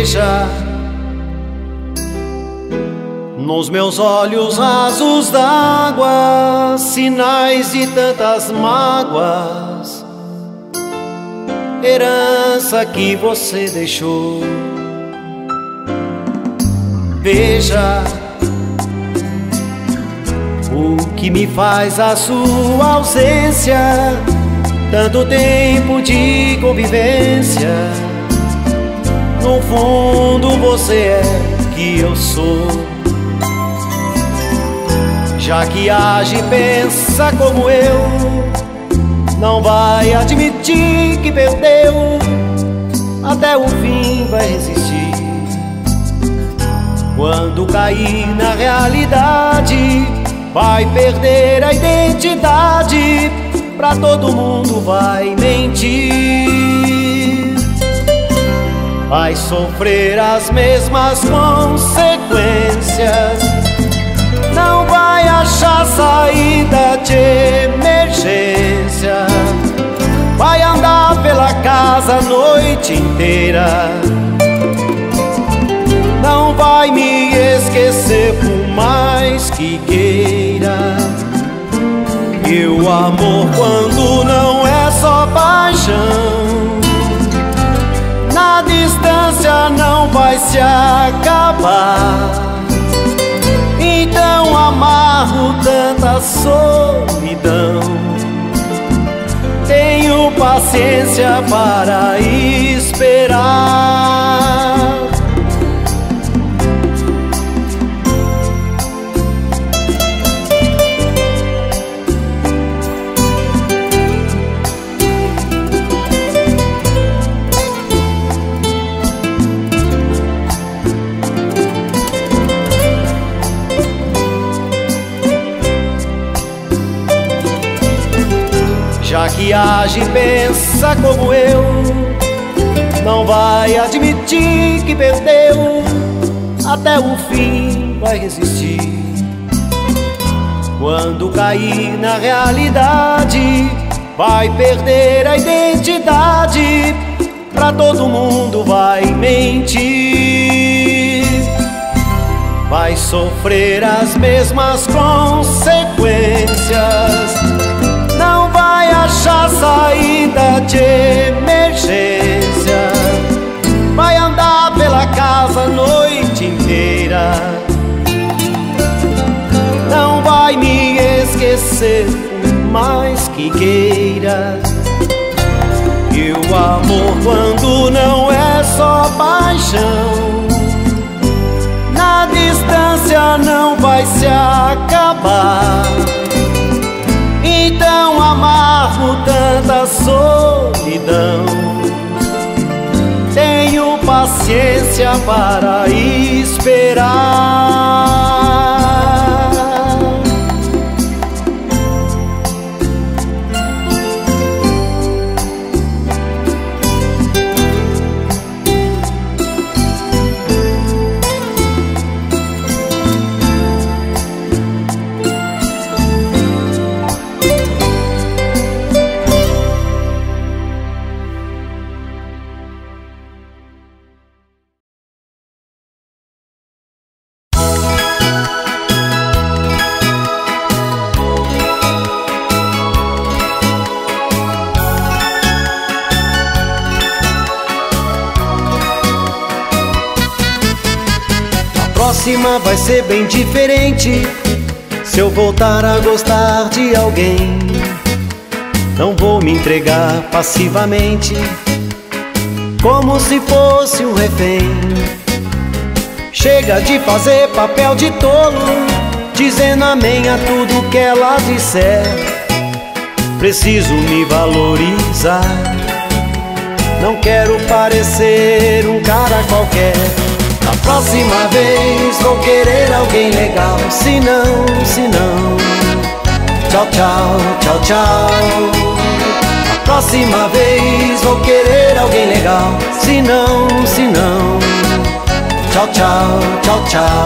Veja nos meus olhos rasos d'água sinais de tantas mágoas, herança que você deixou. Veja o que me faz a sua ausência, tanto tempo de convivência. No fundo você é que eu sou. Já que age e pensa como eu, não vai admitir que perdeu, até o fim vai resistir. Quando cair na realidade, vai perder a identidade, pra todo mundo vai mentir. Vai sofrer as mesmas consequências, não vai achar saída de emergência. Vai andar pela casa a noite inteira, não vai me esquecer por mais que queira. E o amor, quando não é só paixão, na distância não vai se acabar. Então amargo tanta solidão, tenho paciência para esperar. Já que age e pensa como eu, não vai admitir que perdeu, até o fim vai resistir. Quando cair na realidade, vai perder a identidade, pra todo mundo vai mentir. Vai sofrer as mesmas consequências, não vai achar saída de emergência. Vai andar pela casa a noite inteira, não vai me esquecer por mais que queira. E o amor, quando não é só paixão, na distância não vai se acabar. Então amargo tanta solidão, tenho paciência para esperar. A próxima vai ser bem diferente, se eu voltar a gostar de alguém. Não vou me entregar passivamente, como se fosse um refém. Chega de fazer papel de tolo, dizendo amém a tudo que ela disser. Preciso me valorizar, não quero parecer um cara qualquer. Na próxima vez vou querer alguém legal, se não, tchau, tchau, tchau, tchau. Na próxima vez vou querer alguém legal, se não, tchau, tchau, tchau, tchau.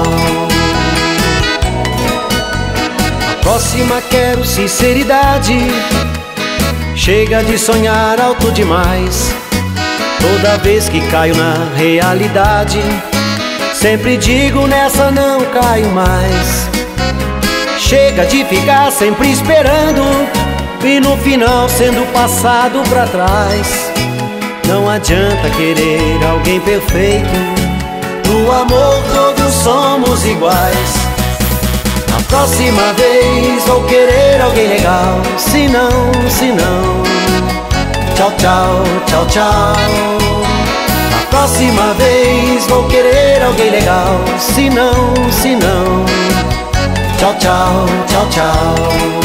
Na próxima quero sinceridade, chega de sonhar alto demais. Toda vez que caio na realidade, sempre digo nessa não caio mais. Chega de ficar sempre esperando e no final sendo passado pra trás. Não adianta querer alguém perfeito, no amor todos somos iguais. Na próxima vez vou querer alguém legal, se não, tchau, tchau, tchau, tchau. Na próxima vez vou querer alguém legal, se não, tchau, tchau, tchau, tchau.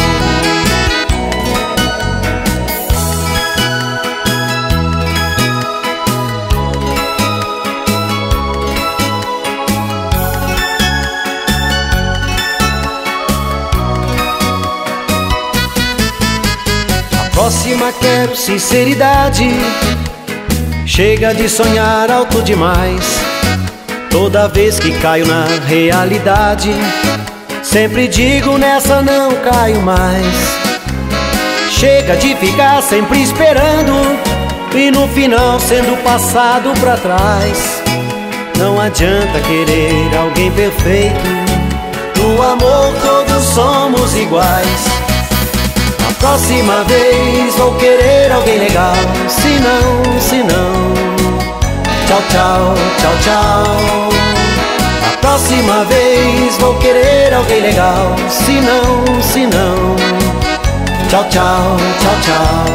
Próxima quero sinceridade, chega de sonhar alto demais. Toda vez que caio na realidade, sempre digo nessa não caio mais. Chega de ficar sempre esperando e no final sendo passado pra trás. Não adianta querer alguém perfeito, no amor todos somos iguais. Na próxima vez vou querer alguém legal, se não, tchau, tchau, tchau, tchau. Na próxima vez vou querer alguém legal, se não, tchau, tchau, tchau, tchau.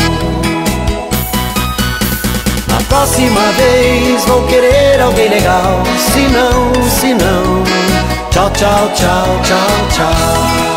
Na próxima vez vou querer alguém legal, se não, tchau, tchau, tchau, tchau, tchau.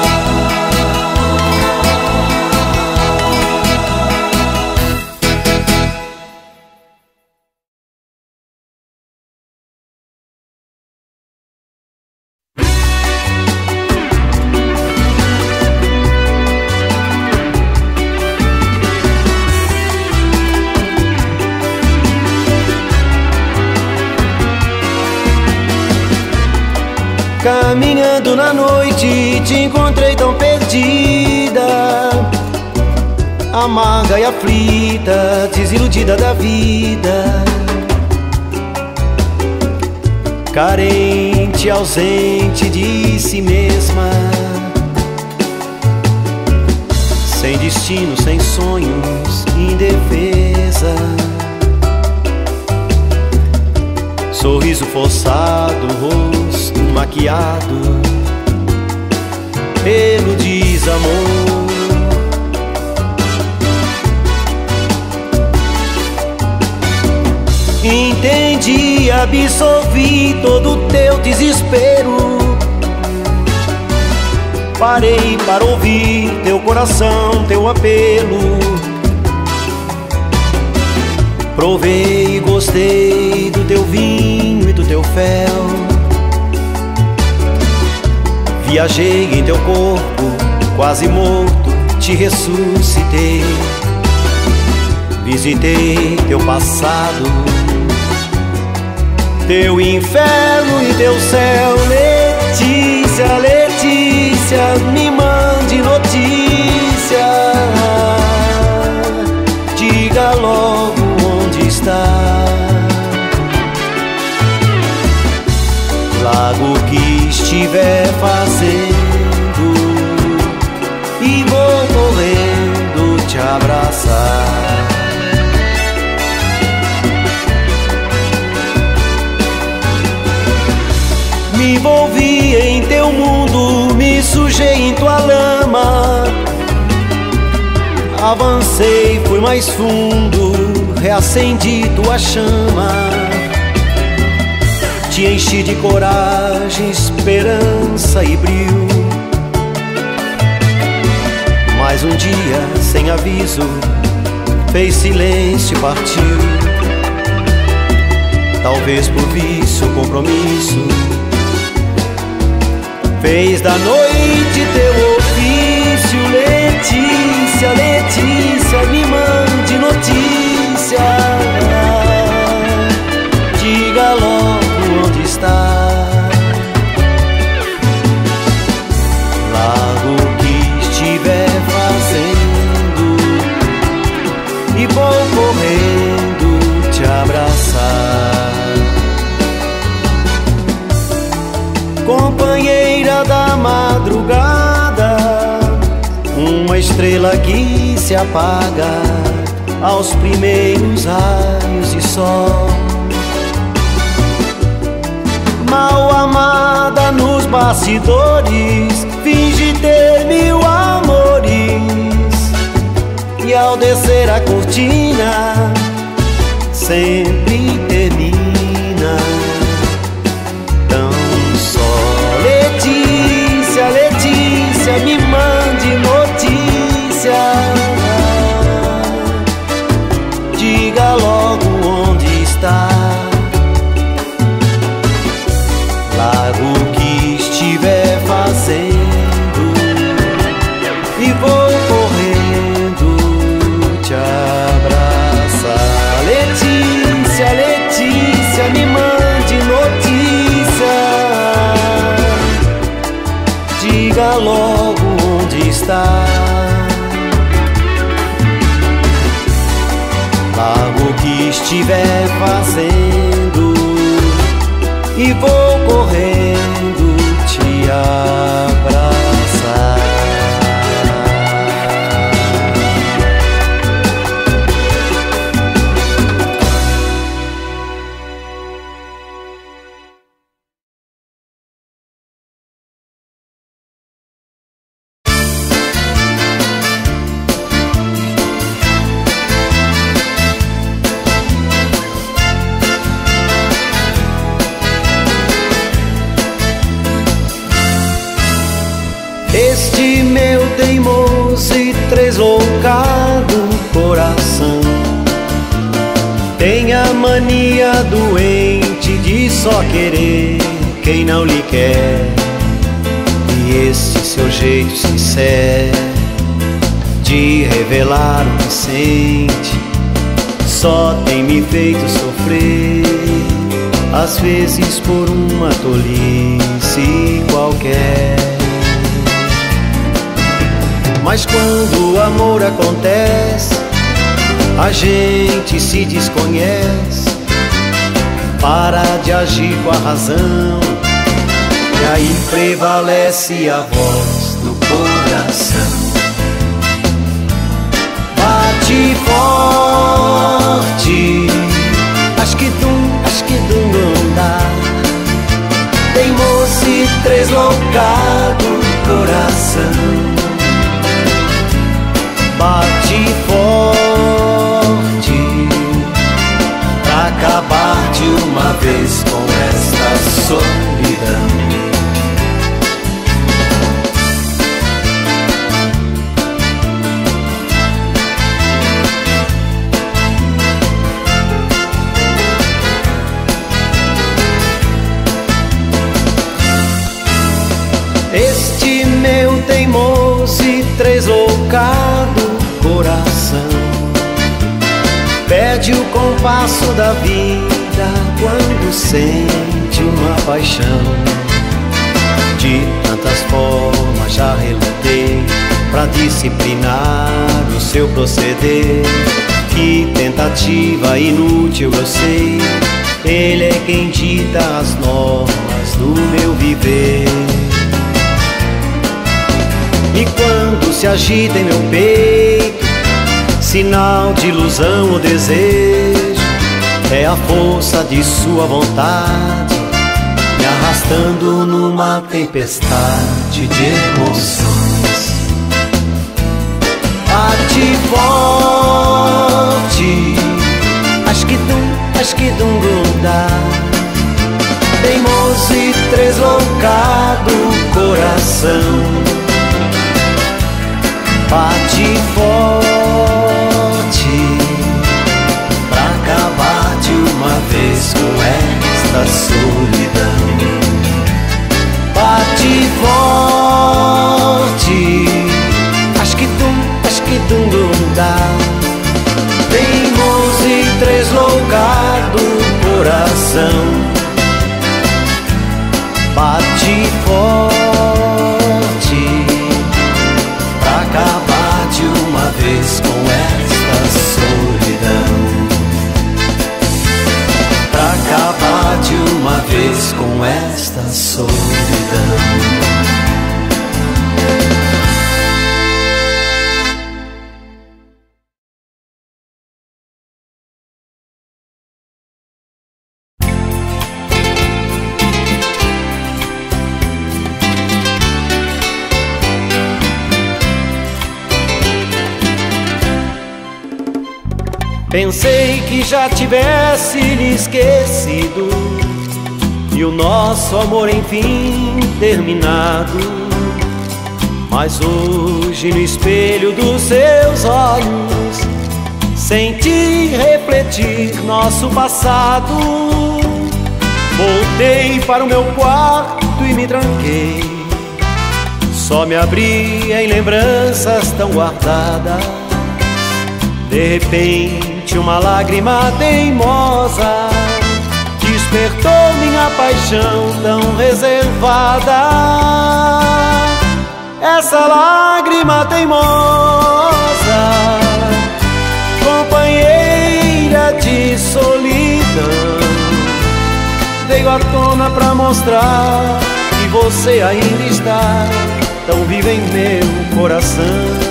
Caminhando na noite te encontrei tão perdida, amarga e aflita, desiludida da vida, carente, ausente de si mesma, sem destino, sem sonhos, indefesa. Sorriso forçado, rosto maquiado pelo desamor. Entendi, absorvi todo o teu desespero. Parei para ouvir teu coração, teu apelo. Provei e gostei do teu vinho e do teu fel. Viajei em teu corpo, quase morto, te ressuscitei. Visitei teu passado, teu inferno e teu céu. Letícia, Letícia, me mande notícia. Diga logo onde está. Largo o que estiver fazendo e vou correndo te abraçar. Me envolvi em teu mundo, me sujei em tua lama. Avancei, fui mais fundo, reacendi tua chama. Te enchi de coragem, esperança e brio. Mas um dia, sem aviso, fez silêncio e partiu. Talvez por vício ou compromisso, fez da noite teu ofício. Letícia, Letícia, me mande notícia. Diga logo onde está. Largo o que estiver fazendo e vou correndo estrela que se apaga aos primeiros raios de sol. Mal amada nos bastidores, finge ter mil amores, e ao descer a cortina sempre termina. Então só Letícia, Letícia, me mande notícia, diga logo onde está. Largo o que estiver fazendo e vou correndo te abraçar. Letícia, Letícia, me mande notícia, diga logo onde está. Largo o que estiver fazendo e vou correndo te abraçar. Este meu teimoso e tresloucado coração tem a mania doente de só querer quem não lhe quer. E esse seu jeito sincero de revelar o que sente só tem me feito sofrer, às vezes por uma tolice qualquer. Mas quando o amor acontece, a gente se desconhece, para de agir com a razão, e aí prevalece a voz do coração. Bate forte, acho que não dá. Teimoso e tresloucado coração, bate forte pra acabar de uma vez com esta solidão. Este meu teimoso e tresloucado coração perde o compasso da vida quando sente uma paixão. De tantas formas já relutei pra disciplinar o seu proceder. Que tentativa inútil, eu sei, ele é quem dita as normas do meu viver. E quando se agita em meu peito, sinal de ilusão ou desejo, é a força de sua vontade me arrastando numa tempestade de emoções. Bate forte, acho que não dá. Teimoso e tresloucado coração, bate forte pra acabar de uma vez com esta solidão. Bate forte, acho que não dá. Teimoso e tresloucado coração, bate forte pra acabar de uma vez com esta solidão. Pra acabar de uma vez com esta solidão. Pensei que já tivesse lhe esquecido e o nosso amor enfim terminado. Mas hoje no espelho dos seus olhos senti refletir nosso passado. Voltei para o meu quarto e me tranquei. Só me abri em lembranças tão guardadas. De repente uma lágrima teimosa despertou minha paixão tão reservada. Essa lágrima teimosa, companheira de solidão, veio à tona pra mostrar que você ainda está tão viva em meu coração.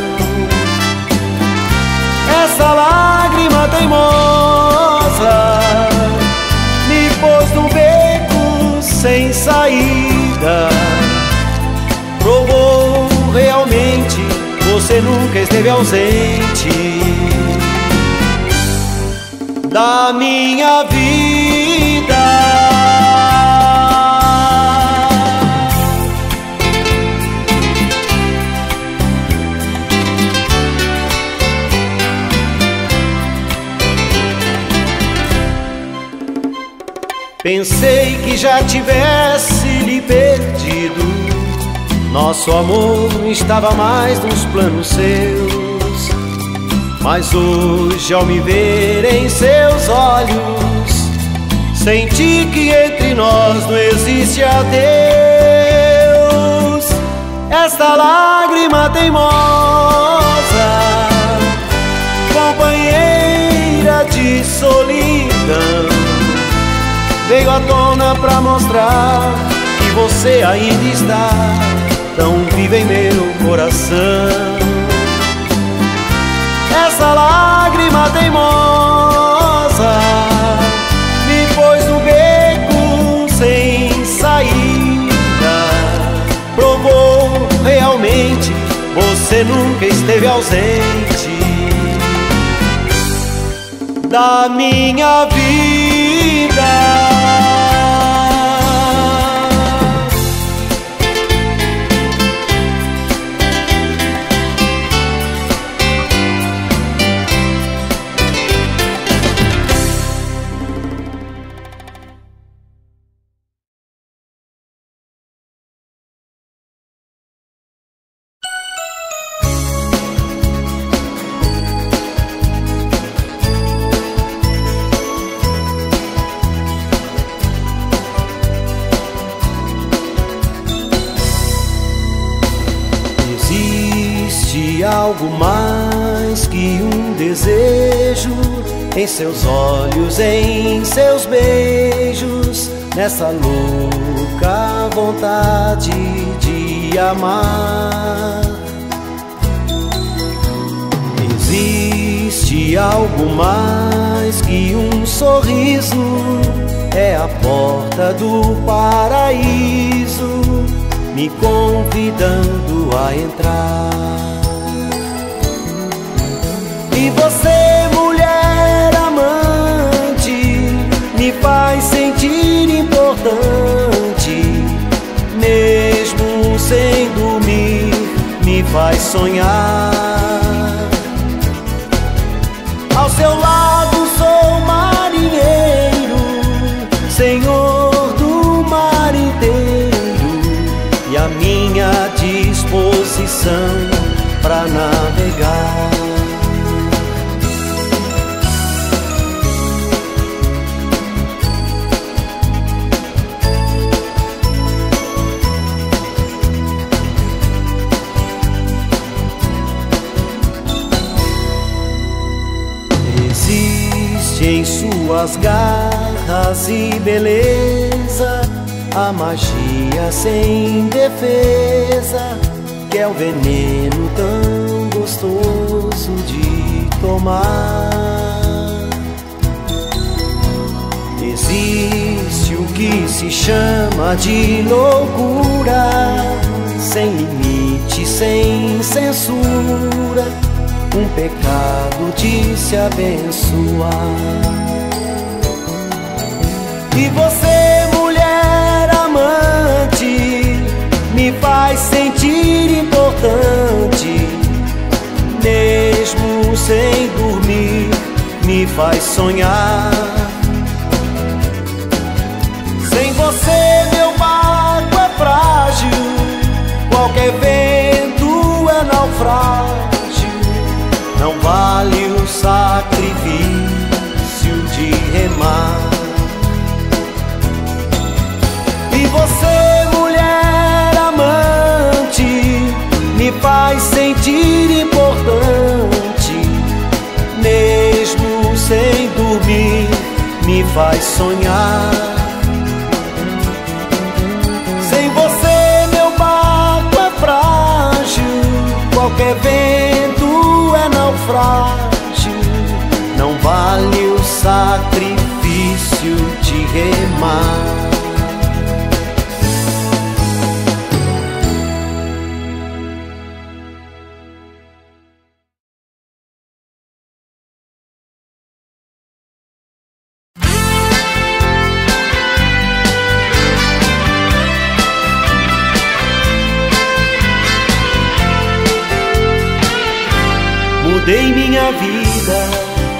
Essa lágrima teimosa me pôs num beco sem saída. Provou realmente, você nunca esteve ausente da minha vida. Pensei que já tivesse lhe perdido. Nosso amor não estava mais nos planos seus. Mas hoje ao me ver em seus olhos, senti que entre nós não existe adeus. Esta lágrima teimosa, companheira de solidão, veio à tona pra mostrar que você ainda está tão viva em meu coração. Essa lágrima teimosa me pôs no beco sem saída. Provou realmente, você nunca esteve ausente da minha vida. Algo mais que um desejo em seus olhos, em seus beijos, nessa louca vontade de amar. Existe algo mais que um sorriso, é a porta do paraíso, me convidando a entrar. E você, mulher amante, me faz sentir importante. Mesmo sem dormir, me faz sonhar. Ao seu lado sou marinheiro, senhor do mar inteiro, e à minha disposição pra navegar. Em suas garras e beleza, a magia sem defesa, que é o veneno tão gostoso de tomar. Existe o que se chama de loucura, sem limite, sem censura, um pecado de se abençoar. E você, mulher amante, me faz sentir importante. Mesmo sem dormir, me faz sonhar. Sem você, meu barco é frágil, qualquer vento é naufrágio. Não vale o sacrifício de remar. E você, mulher amante, me faz sentir importante. Mesmo sem dormir, me faz sonhar. Sem você, meu barco é frágil, qualquer vento é naufrágio. Não vale o sacrifício de remar. Mudei minha vida,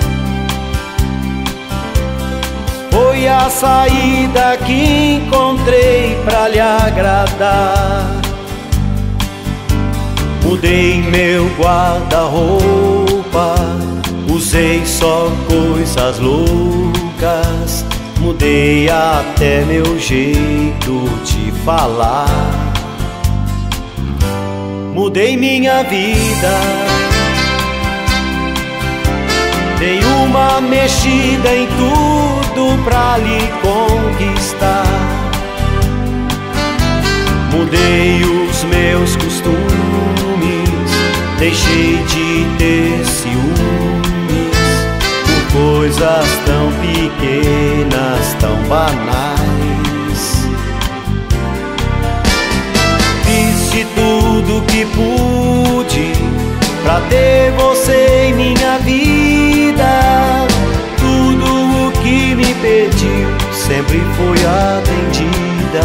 foi a saída que encontrei pra lhe agradar. Mudei meu guarda-roupa, usei só coisas loucas. Mudei até meu jeito de falar. Mudei minha vida, dei uma mexida em tudo pra lhe conquistar. Mudei os meus costumes, deixei de ter ciúmes por coisas tão pequenas, tão banais. Fiz de tudo que pude pra ter você em minha vida. Tudo o que me pediu sempre foi atendida.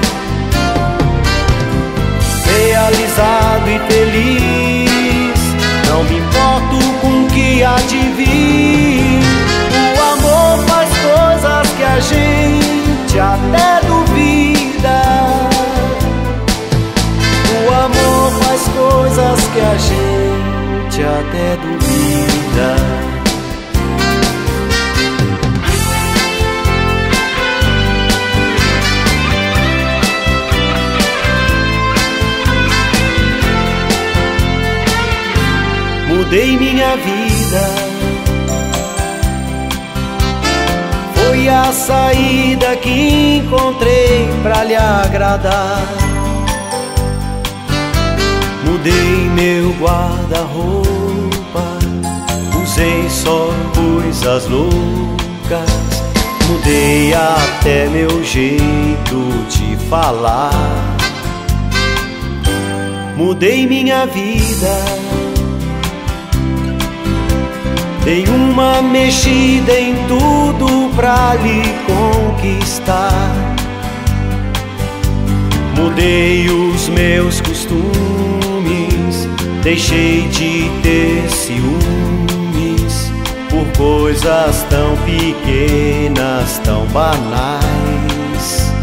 Realizado e feliz, não me importo com o que há de vir. O amor faz coisas que a gente até duvida. O amor faz coisas que a gente até duvida. Mudei minha vida, foi a saída que encontrei pra lhe agradar. Mudei meu guarda-roupa, usei só coisas loucas. Mudei até meu jeito de falar. Mudei minha vida, dei uma mexida em tudo pra lhe conquistar. Mudei os meus costumes, deixei de ter ciúmes por coisas tão pequenas, tão banais.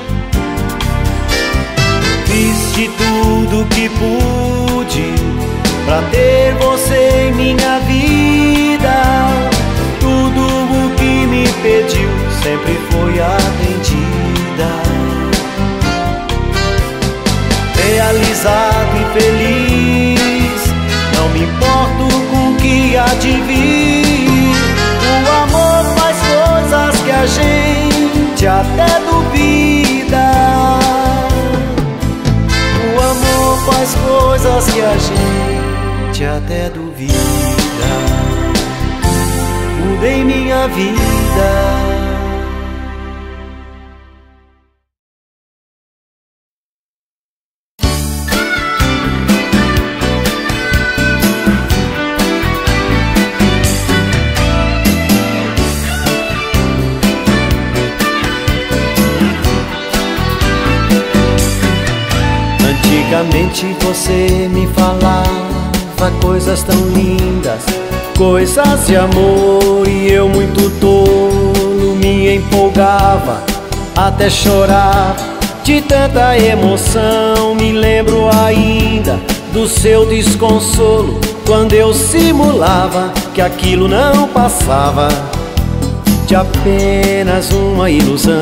Fiz de tudo que pude pra ter você em minha vida. Tudo o que me pediu sempre foi atendida. Realizado e feliz, não me importo com o que há de vir. O amor faz coisas que a gente até duvida. O amor faz coisas que a gente até duvida. Mudei minha vida. Antigamente você me falava coisas tão lindas, coisas de amor, e eu muito tolo me empolgava, até chorar de tanta emoção. Me lembro ainda do seu desconsolo, quando eu simulava que aquilo não passava de apenas uma ilusão.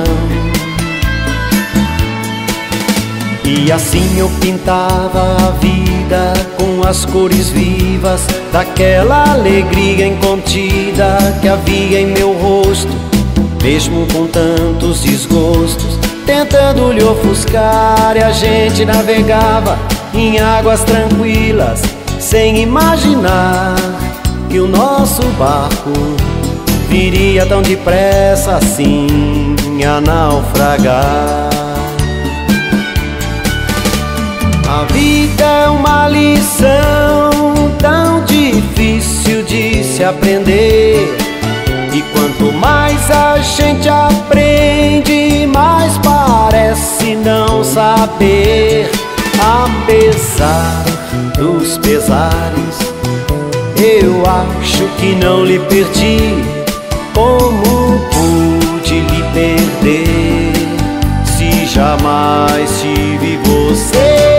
E assim eu pintava a vida com as cores vivas daquela alegria incontida que havia em meu rosto, mesmo com tantos desgostos, tentando lhe ofuscar. E a gente navegava em águas tranquilas, sem imaginar que o nosso barco viria tão depressa assim a naufragar. A vida é uma lição tão difícil de se aprender, e quanto mais a gente aprende, mais parece não saber. Apesar dos pesares, eu acho que não lhe perdi. Como pude lhe perder se jamais tive você?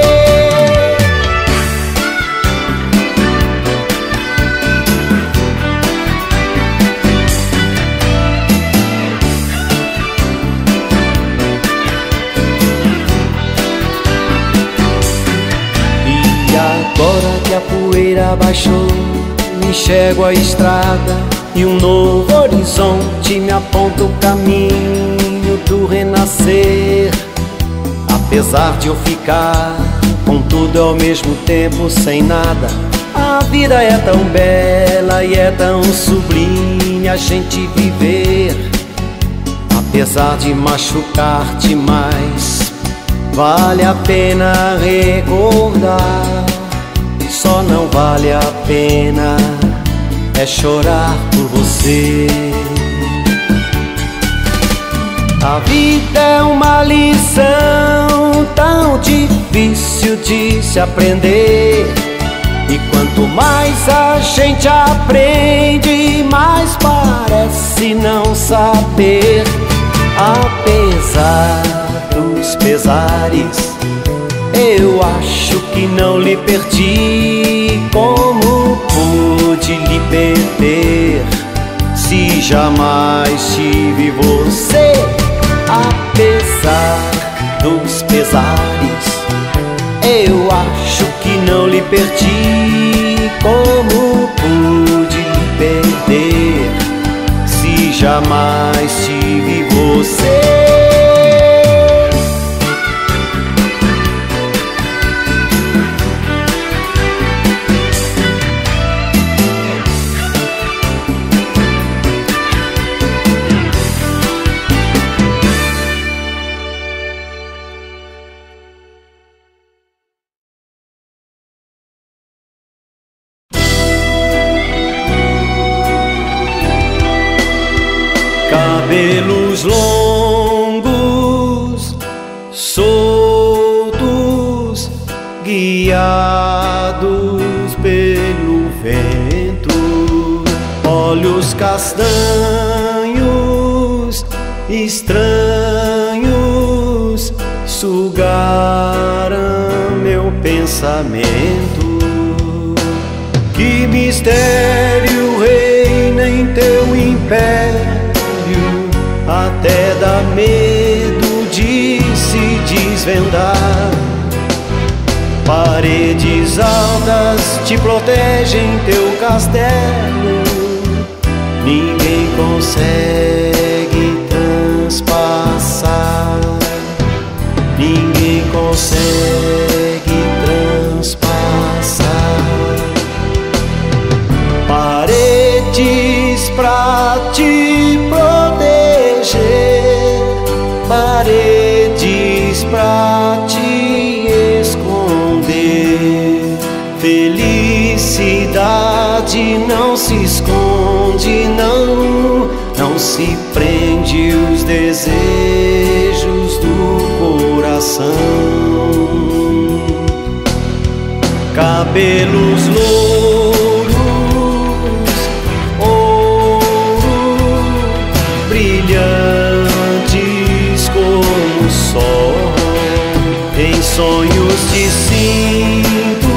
Agora que a poeira baixou, enxergo a estrada e um novo horizonte me aponta o caminho do renascer. Apesar de eu ficar com tudo ao mesmo tempo sem nada, a vida é tão bela e é tão sublime a gente viver. Apesar de machucar demais, vale a pena recordar. Só não vale a pena é chorar por você. A vida é uma lição tão difícil de se aprender, e quanto mais a gente aprende, mais parece não saber. Apesar dos pesares, eu acho que não lhe perdi. Como pude lhe perder se jamais tive você? Apesar dos pesares, eu acho que não lhe perdi. Como pude lhe perder se jamais tive você? Cabelos longos, soltos, guiados pelo vento, olhos castanhos, estranhos, sugaram meu pensamento. Que mistério reina em teu império, até dá medo de se desvendar. Paredes altas te protegem teu castelo, ninguém consegue transpassar, ninguém consegue transpassar. Paredes pra te proteger, paredes pra te esconder. Felicidade não se esconde, não se prende os desejos do coração. cabelos louros, ouro, brilhantes como o sol. Em sonhos te sinto,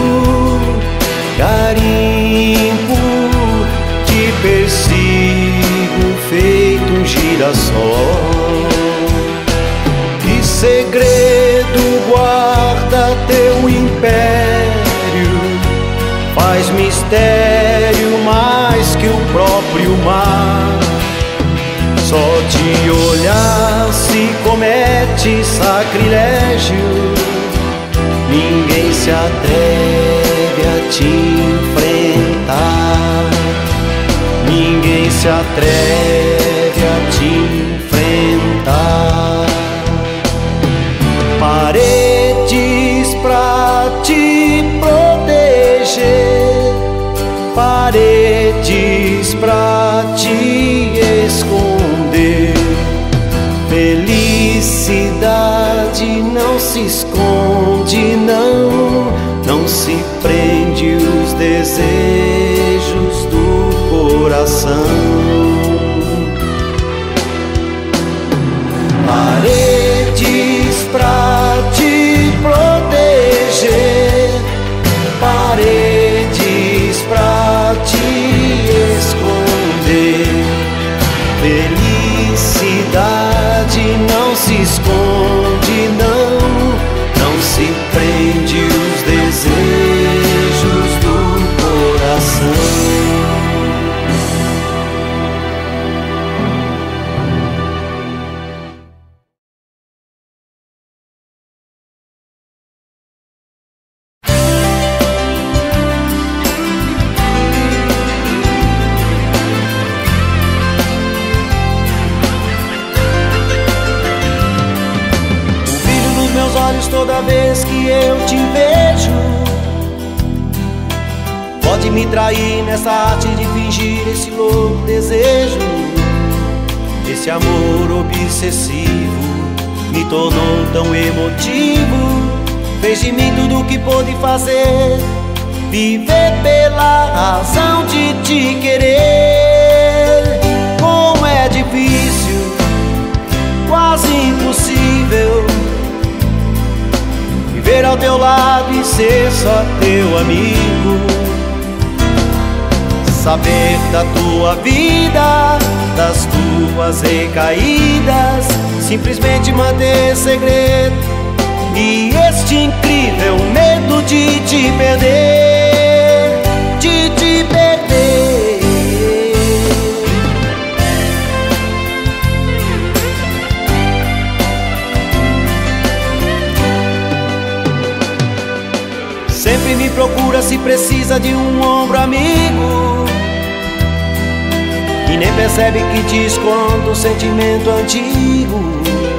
garimpo, te persigo feito um girassol. Que segredo guarda teu império? Faz mistério mais que o próprio mar. Só de olhar se comete sacrilégio. Ninguém se atreve a te enfrentar. Ninguém se atreve a te enfrentar. Paredes pra te proteger, paredes pra te esconder. Felicidade não se esconde, não se prende os desejos do coração. Paredes pra te proteger, paredes pra te esconder. Felicidade não se esconde, não se prende os desejos do coração. Toda vez que eu te vejo, pode me trair nessa arte de fingir esse louco desejo. Esse amor obsessivo me tornou tão emotivo, fez de mim tudo o que pôde fazer, viver pela razão de te querer. Como é difícil, quase impossível, viver ao teu lado e ser só teu amigo. Saber da tua vida, das tuas recaídas, simplesmente manter segredo. E este incrível medo de te perder, de te perder. Sempre me procura se precisa de um ombro amigo, e nem percebe que te escondo um sentimento antigo.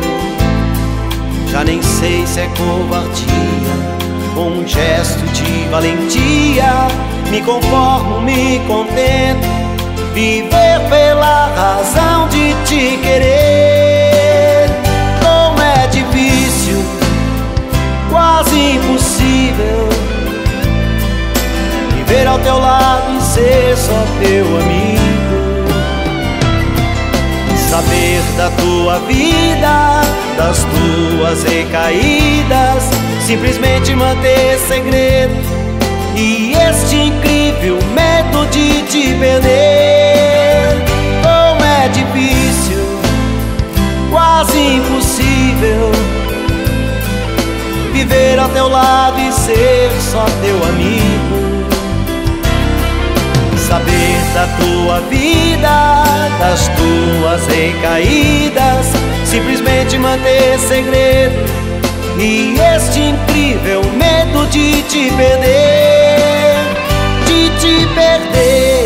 Já nem sei se é covardia ou um gesto de valentia. Me conformo, me contento, viver pela razão de te querer. Como é difícil, quase impossível, viver ao teu lado e ser só teu amigo. Saber da tua vida, das tuas recaídas, simplesmente manter segredo. E este incrível medo de te perder. Como é difícil, quase impossível, viver ao teu lado e ser só teu amigo. Saber da tua vida, das tuas recaídas, simplesmente manter segredo. E este incrível medo de te perder, de te perder,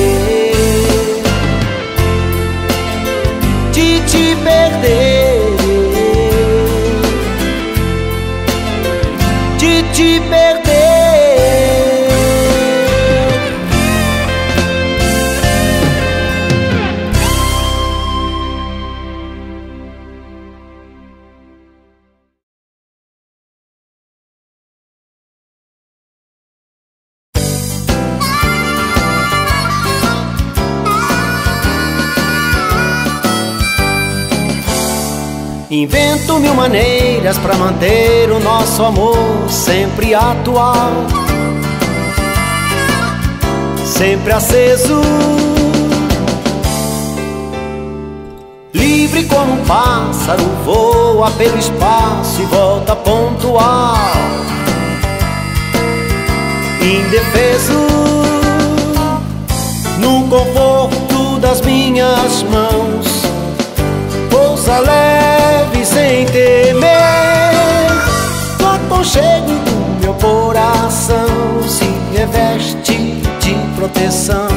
de te perder, de te perder. Invento mil maneiras pra manter o nosso amor sempre atual, sempre aceso, livre como um pássaro, voa pelo espaço e volta pontual, indefeso, no conforto das minhas mãos, pousa leve sem temer, no aconchego do meu coração se reveste de proteção.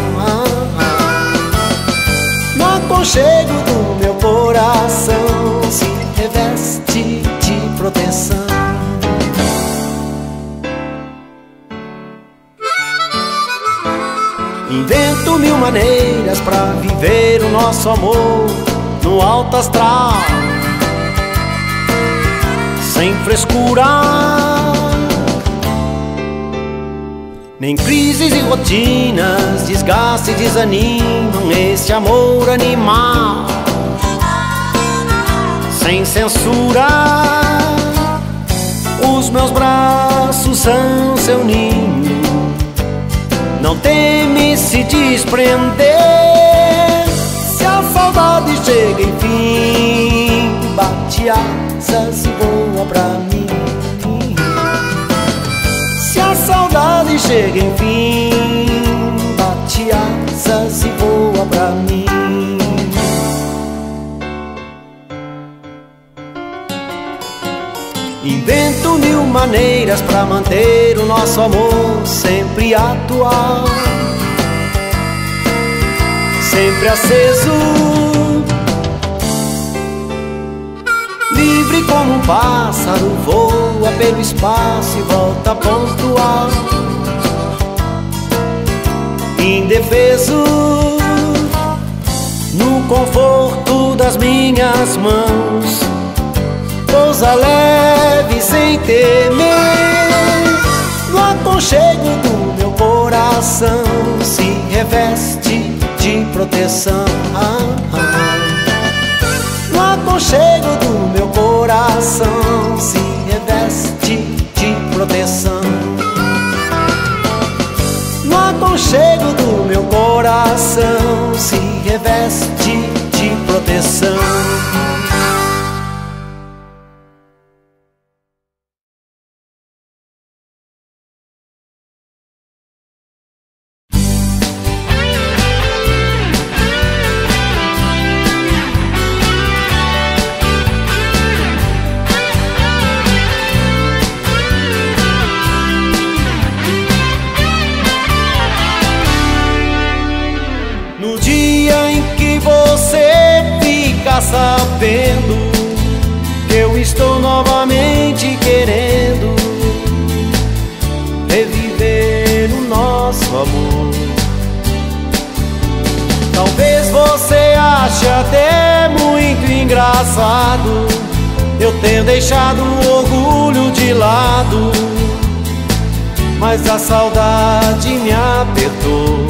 No aconchego do meu coração se reveste de proteção. Invento mil maneiras pra viver o nosso amor no alto astral, sem frescura, nem crises e rotinas, desgaste e desanimam esse amor animal, sem censura. Os meus braços são seu ninho, não teme se desprender. Se a saudade chega enfim, bate asas e voa pra mim. Se a saudade chega enfim, bate asas e voa pra mim. Invento mil maneiras pra manter o nosso amor sempre atual, sempre aceso, livre como um pássaro, voa pelo espaço e volta pontual, indefeso, no conforto das minhas mãos, pousa leve sem temer, no aconchego do meu coração se reveste de proteção. No aconchego do meu coração se reveste de proteção. No aconchego do meu coração se reveste de proteção. Sabendo que eu estou novamente querendo reviver o nosso amor. Talvez você ache até muito engraçado eu tenho deixado o orgulho de lado, mas a saudade me apertou.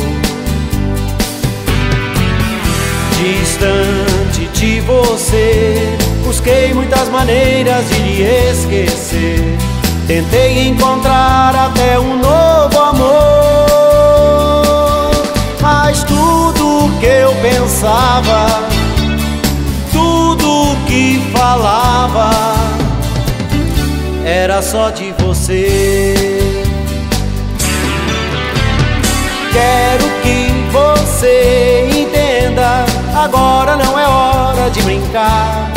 Distante de você, busquei muitas maneiras de lhe esquecer. Tentei encontrar até um novo amor, mas tudo que eu pensava, tudo que falava, era só de você. Quero que você entenda, agora não é hora de brincar.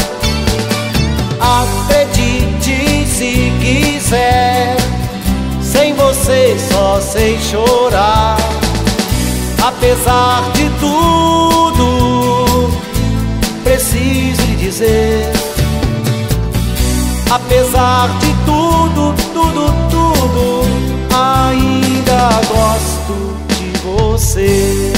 Acredite se quiser, sem você só sei chorar. Apesar de tudo, preciso lhe dizer, apesar de tudo, tudo, ainda gosto de você.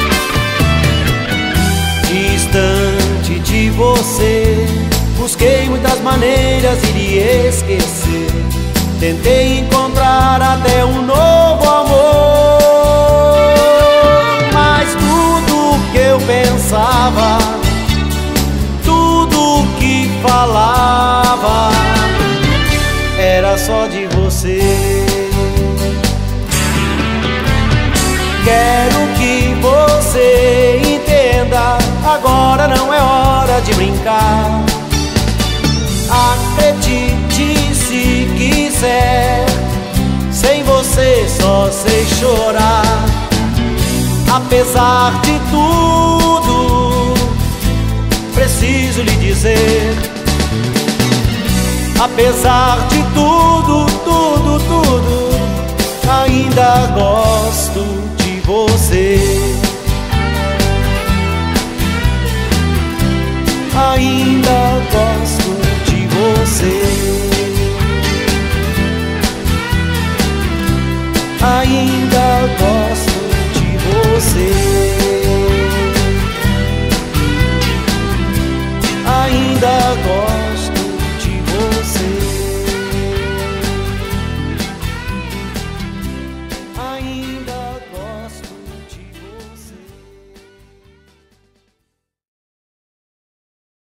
Distante de você, busquei muitas maneiras de lhe esquecer. Tentei encontrar até um novo amor, mas tudo que eu pensava, tudo que falava, era só de você. Quero que você entenda, agora não é hora de brincar. Acredite se quiser, sem você só sei chorar. Apesar de tudo, preciso lhe dizer, apesar de tudo, tudo, tudo, ainda gosto